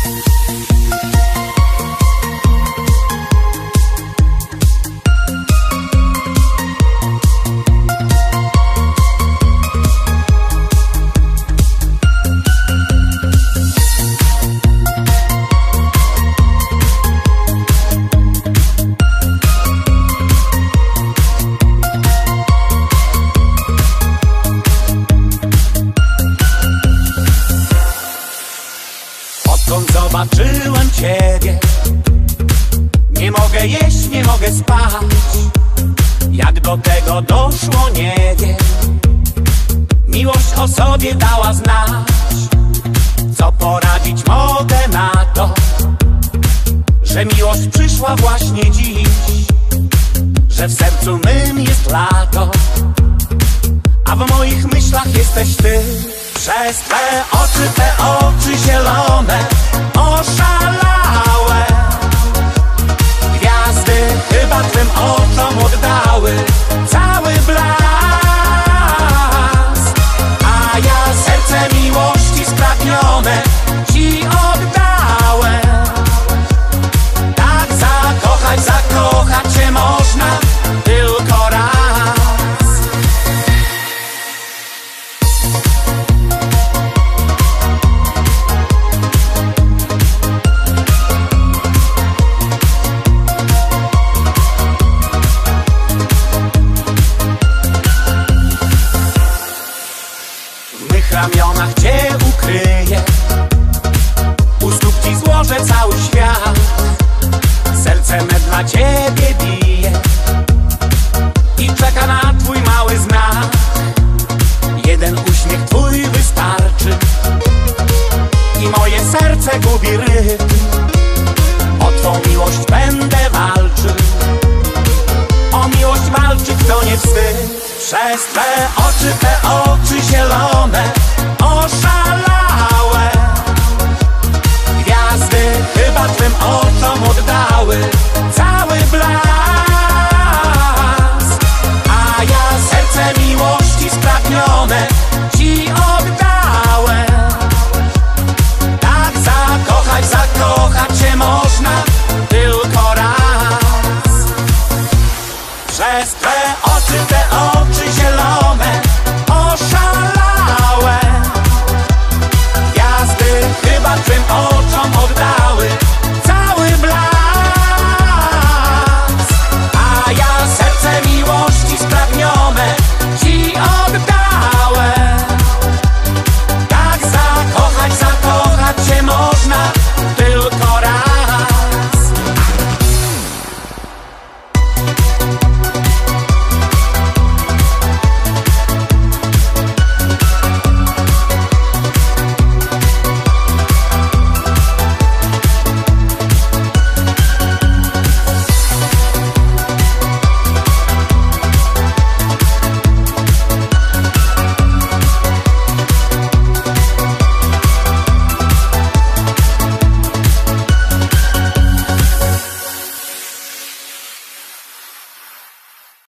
Odkąd zobaczyłem Ciebie, nie mogę jeść, nie mogę spać. Jak do tego doszło, nie wiem. Miłość o sobie dała znać. Co poradzić mogę na to, że miłość przyszła właśnie dziś, że w sercu mym jest lato, a w moich myślach jesteś Ty. Przez Twe oczy zielone, oszalałe. Gwiazdy chyba Twym oczom oddały cały blask, a ja serce miłości spragnione Ci oddałem. Tak zakochać się można tylko raz. W mych ramionach Cię ukryję, u stóp Ci złożę cały świat. Serce me dla Ciebie bije i czeka na Twój mały znak. Jeden uśmiech Twój wystarczy i moje serce gubi rytm. O Twą miłość będę walczył, o miłość walczy kto nie wstyd. Przez Twe oczy zielone, oszalałe. Gwiazdy chyba Twym oczom oddały cały blask, a ja serce miłości spragnione Ci oddałem. Tak zakochać się można tylko raz. Przez Twe oczy zielone, oszalałe. Gwiazdy chyba Twym oczom